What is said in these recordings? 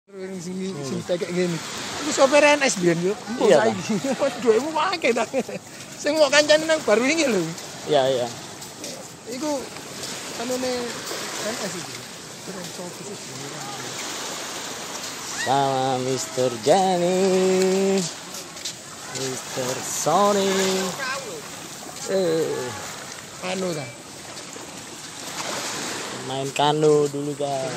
Sing kayak gini. Iku sopir NS biyen yo. Mbok saiki. Duitmu akeh ta. Sing kok kancane nang bar wingi lho. Iya. Iku kanune NS iki. Sama Mr. Jenny, Mr. Sony. Anu ta. Main kano dulu guys.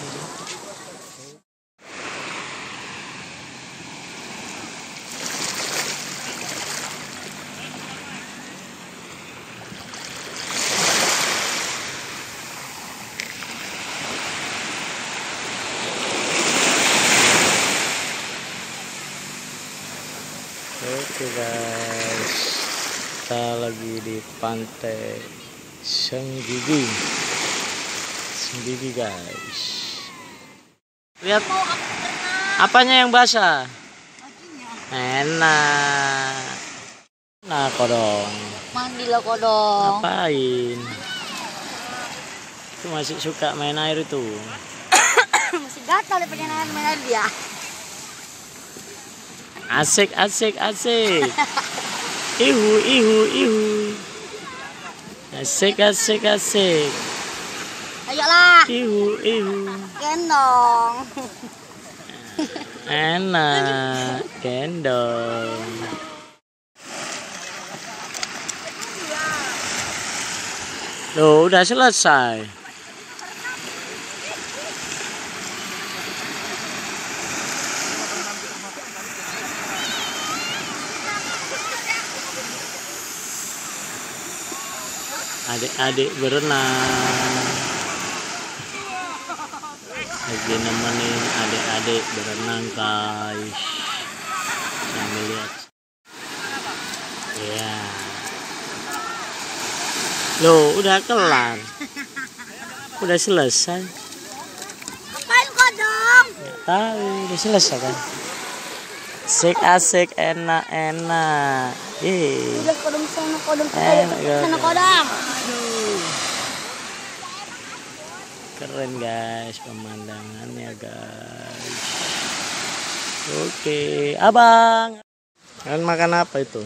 Oke guys, kita lagi di pantai Senggigi guys. Lihat apanya yang basah? Enak. Nah kodong. Mandi lo kodong. Ngapain? Itu masih suka main air itu. Masih gatal ya pengen main air dia. Asik. Ihu. Asik. Ayolah. Ihu. Gendong. Enak, gendong. Loh, udah selesai. Adik-adik berenang. Lagi nemenin adik-adik berenang guys. Sambil lihat. Ya. Loh, udah kelar. Udah selesai. Ngapain kodong? Nggak tahu, udah selesai kan. Asik, enak. Udah kodong sana kodong. Enak, Sana kodong. Keren guys pemandangannya guys. Oke, abang. Kalian makan apa itu?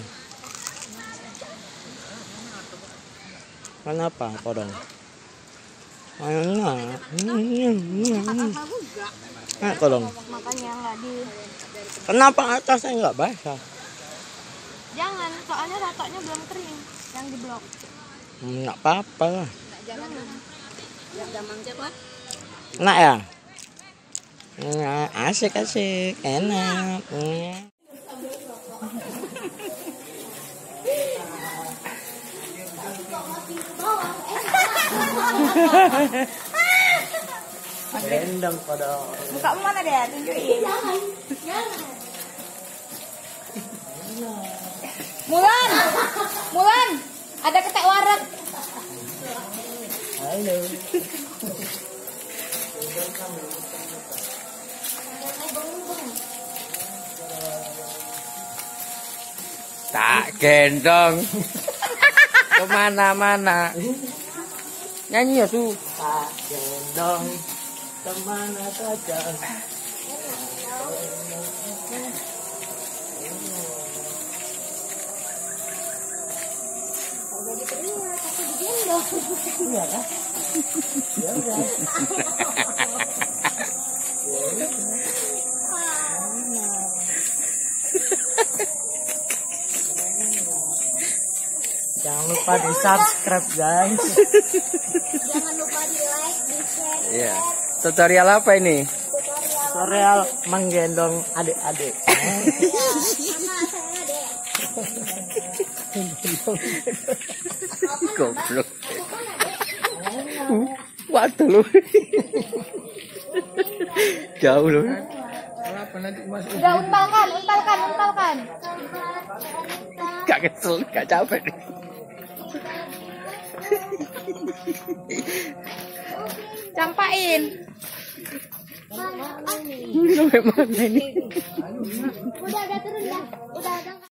Makan apa kodong? Enak. Nah, kodong. Makanya nggak di. Kenapa atasnya nggak basah? Jangan, soalnya ratanya belum kering yang di blok. Nggak apa-apa lah. Jangan. Jamang siapa? Enak ya? Enak, asik, enak. Gendong kodong. Mukamu mana deh? Tunjukin. Mulan, ada ketek warak. Halo. Tak gendong kemana-mana. Nyanyi ya tuh. Tak gendong kemana saja. Iya kan? Ya udah. Jangan lupa di subscribe guys. Jangan lupa di like, di share. Iya. Tutorial apa ini? Tutorial menggendong adik-adik. Goblok. Waduh lu. Jauh lu. Udah untalkan. Gak kesel, gak capek. Campain. Lu memang ini. Udah turun ya. Udah.